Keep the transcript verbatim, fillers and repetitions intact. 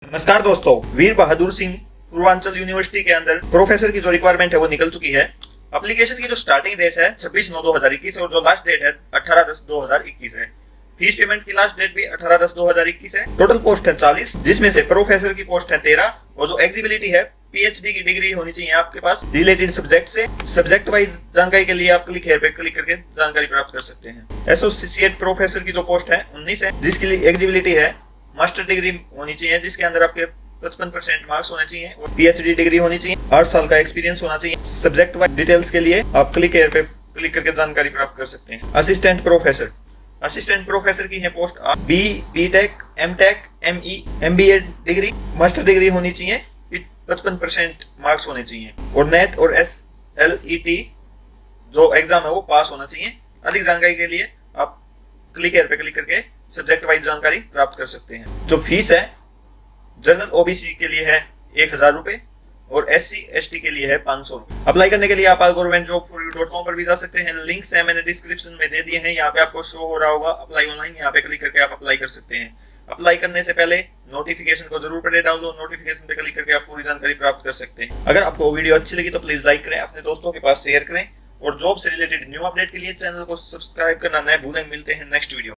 नमस्कार दोस्तों, वीर बहादुर सिंह पूर्वांचल यूनिवर्सिटी के अंदर प्रोफेसर की जो रिक्वायरमेंट है वो निकल चुकी है। एप्लीकेशन की जो स्टार्टिंग डेट है छब्बीस नौ दो हजार इक्कीस और जो लास्ट डेट है अठारह दस दो हजार इक्कीस है। फीस पेमेंट की लास्ट डेट भी अठारह दस दो हजार इक्कीस है। टोटल पोस्ट है चालीस, जिसमें से प्रोफेसर की पोस्ट है तेरह और जो एग्जिबिलिटी है पीएचडी की डिग्री होनी चाहिए आपके पास रिलेटेड सब्जेक्ट से। सब्जेक्ट वाइज जानकारी के लिए आप क्लिक हेयर पे क्लिक करके जानकारी प्राप्त कर सकते हैं। एसोसिएट प्रोफेसर की जो पोस्ट है उन्नीस है, जिसके लिए एग्जिबिलिटी है मास्टर डिग्री होनी चाहिए जिसके अंदर आपके पचपन परसेंट मार्क्स होने चाहिए और पीएचडी डिग्री होनी चाहिए। आठ साल का एक्सपीरियंस होना चाहिए। सब्जेक्ट वाइज डिटेल्स के लिए आप क्लिक हेयर पे क्लिक करके जानकारी प्राप्त कर सकते हैं। असिस्टेंट प्रोफेसर असिस्टेंट प्रोफेसर की है post B B tech M tech M E M B A degree master degree होनी चाहिए, पचपन परसेंट मार्क्स होने चाहिए और नेट और एस एल ई टी जो एग्जाम है वो पास होना चाहिए। अधिक जानकारी के लिए आप क्लिक हेयर पे क्लिक करके सब्जेक्ट वाइज जानकारी प्राप्त कर सकते हैं। जो फीस है जनरल ओबीसी के लिए है एक हजार रुपए और एस सी एस टी के लिए है पांच सौ रुपए। अप्लाई करने के लिए आप government job for you dot com पर भी जा सकते हैं। लिंक्स है मैंने डिस्क्रिप्शन में दे दिए हैं, यहाँ पे आपको शो हो रहा होगा अप्लाई ऑनलाइन, यहाँ पे क्लिक करके आप अप्लाई कर सकते हैं। अप्लाई करने से पहले नोटिफिकेशन को जरूर पढ़े डाउनलोड, नोटिफिकेशन पे क्लिक करके आप पूरी जानकारी प्राप्त कर सकते हैं। अगर आपको वीडियो अच्छी लगी तो प्लीज लाइक करें, अपने दोस्तों के पास शेयर करें और जॉब से रिलेटेड न्यू अपडेट के लिए चैनल को सब्सक्राइब करना न भूलें। मिलते हैं नेक्स्ट वीडियो।